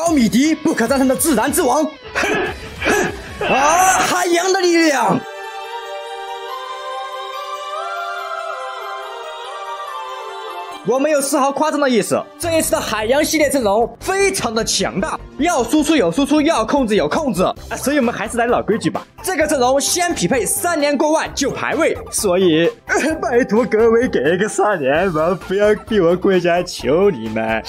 米迪，不可战胜的自然之王。海洋的力量。我没有丝毫夸张的意思，这一次的海洋系列阵容非常的强大，要输出有输出，要控制有控制所以我们还是来老规矩吧。这个阵容先匹配3连过万就排位，所以拜托各位给个3连吧，不要逼我跪下求你们。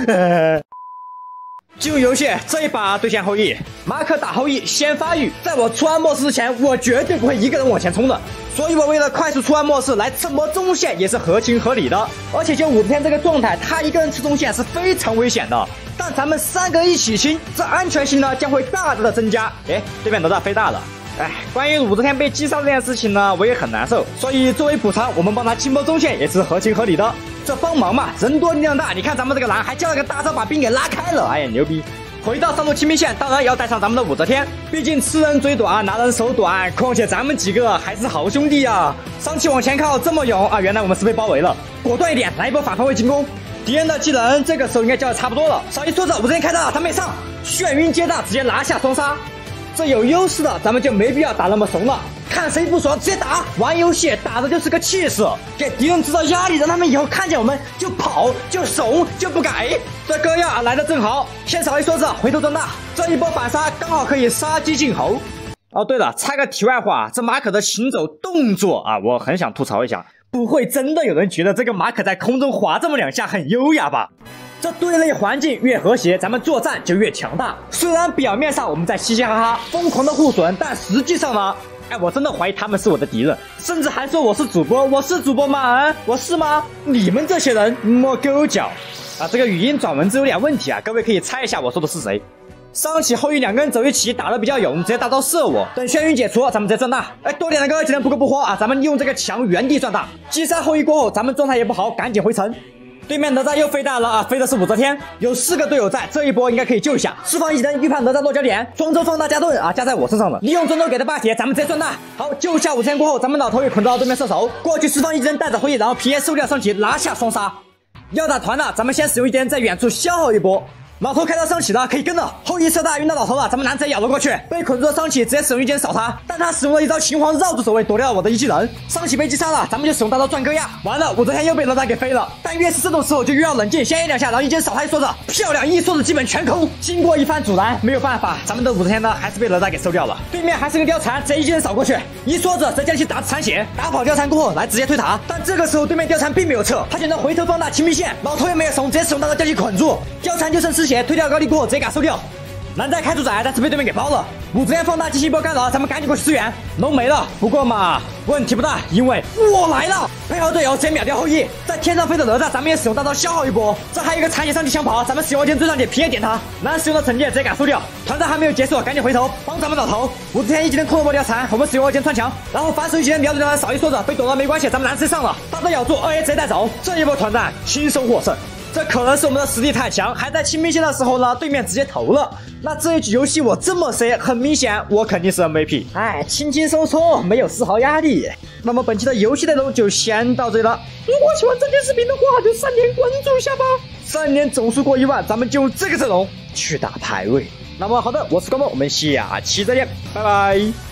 进入游戏，这一把对线后羿，马可打后羿先发育，在我出完模式之前，我绝对不会一个人往前冲的。所以我为了快速出完模式来蹭波中线也是合情合理的，而且就武则天这个状态，他一个人吃中线是非常危险的。但咱们3个一起清，这安全性呢将会大大的增加。对面哪吒飞大了。关于武则天被击杀这件事情呢，我也很难受，所以作为补偿，我们帮他清波中线也是合情合理的。这帮忙嘛，人多力量大，你看咱们这个蓝还叫了个大招把兵给拉开了，牛逼！回到上路清兵线，当然要带上咱们的武则天，毕竟吃人嘴短，拿人手短，况且咱们几个还是好兄弟呀。上期往前靠这么勇原来我们是被包围了，果断一点，来一波反方位进攻。敌人的技能这个时候应该叫的差不多了，少一说着武则天开大了，他没上，眩晕接大，直接拿下双杀。这有优势的，咱们就没必要打那么怂了。看谁不爽直接打，玩游戏打的就是个气势，给敌人制造压力，让他们以后看见我们就跑就怂就不改。这歌呀来的正好，先少一梭子，回头装大，这一波反杀刚好可以杀鸡儆猴。对了，插个题外话，这马可的行走动作我很想吐槽一下，不会真的有人觉得这个马可在空中划这么2下很优雅吧？这对内环境越和谐，咱们作战就越强大。虽然表面上我们在嘻嘻哈哈疯狂的互损，但实际上呢，我真的怀疑他们是我的敌人，甚至还说我是主播，我是主播吗？我是吗？你们这些人摸狗脚这个语音转文字有点问题各位可以猜一下我说的是谁。上期后羿2个人走一起打得比较勇，直接大招射我，等眩晕解除，咱们直接赚大。多点那个技能不够不慌咱们用这个墙原地赚大。击杀后羿过后，咱们状态也不好，赶紧回城。对面哪吒又飞大了飞的是武则天，有4个队友在，这一波应该可以救一下。释放一人预判哪吒落脚点，庄周放大加盾加在我身上了，利用庄周给的霸铁，咱们直接赚大。好，救下武则天过后，咱们老头也捆到对面射手，过去释放一人带着后羿，然后皮耶收掉上期拿下双杀。要打团了，咱们先使用一点在远处消耗一波。老头开到上起了，可以跟了。后羿射大晕到老头了，咱们男直接咬了过去，被捆住的上起直接使用一剑扫他，但他使用了一招秦皇绕住守卫，躲掉了我的一技能。上起被击杀了，咱们就使用大招转戈呀。完了，武则天又被哪吒给飞了。但越是这种时候就越要冷静，先A2下，然后一剑扫他一梭子，漂亮，一梭子基本全空。经过一番阻拦，没有办法，咱们的武则天呢还是被哪吒给收掉了。对面还是个貂蝉，直接一剑扫过去，一梭子再将其打残血，打跑貂蝉过后来直接推塔。但这个时候对面貂蝉并没有撤，他选择回头放大清兵线，老头也没有怂，直接使用大招将其捆住。貂蝉就剩吃血，推掉高丽过后直接给他收掉。蓝在开主宰，但是被对面给包了。武则天放大进行一波干扰，咱们赶紧过去支援。龙没了，不过嘛，问题不大，因为我来了，配合队友直接秒掉后羿。在天上飞的哪吒，咱们也使用大招消耗一波。这还有一个残血上去抢跑，咱们使用剑追上去，皮也点他。蓝使用的惩戒直接给他收掉。团战还没有结束，赶紧回头帮咱们老头。武则天一技能控了波貂蝉，我们使用二剑穿墙，然后反手一技能瞄准貂蝉少一梭子，被躲了没关系，咱们蓝直接上了，大招咬住，2A 直接带走。这一波团战轻松获胜。这可能是我们的实力太强，还在清兵线的时候呢，对面直接投了。那这一局游戏我这么 C， 很明显我肯定是 MVP。轻轻松松，没有丝毫压力。那么本期的游戏内容就先到这里了。如果喜欢这期视频的话，就3连关注一下吧。3连总数过1万，咱们就用这个阵容去打排位。那么好的，我是高梦，我们下期再见，拜拜。